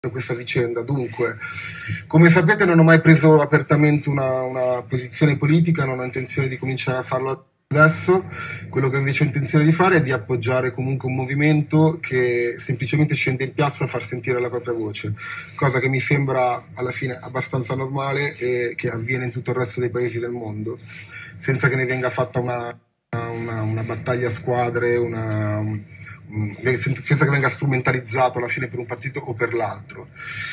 questa vicenda. Dunque, come sapete, non ho mai preso apertamente una posizione politica, non ho intenzione di cominciare a farlo adesso. Quello che invece ho intenzione di fare è di appoggiare comunque un movimento che semplicemente scende in piazza a far sentire la propria voce, cosa che mi sembra alla fine abbastanza normale e che avviene in tutto il resto dei paesi del mondo, senza che ne venga fatta una battaglia a squadre, senza che venga strumentalizzato alla fine per un partito o per l'altro.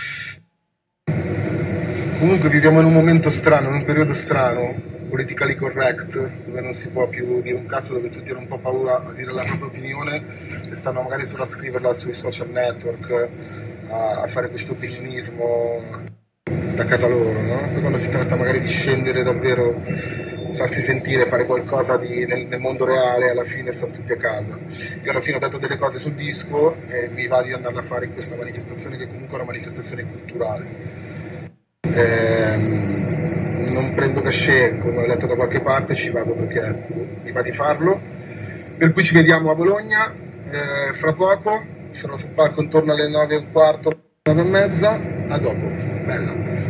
Comunque viviamo in un momento strano, in un periodo strano, politically correct, dove non si può più dire un cazzo, dove tutti hanno un po' paura a dire la propria opinione e stanno magari solo a scriverla sui social network, a fare questo opinionismo da casa loro, no? Poi quando si tratta magari di scendere davvero, farsi sentire, fare qualcosa nel mondo reale, alla fine sono tutti a casa. Io alla fine ho detto delle cose sul disco e mi va di andarla a fare in questa manifestazione che comunque è una manifestazione culturale. Non prendo cachet, come ho letto da qualche parte, ci vado perché mi va di farlo. Per cui ci vediamo a Bologna fra poco, sarò sul palco intorno alle 9:15, 9:30. A dopo, bella.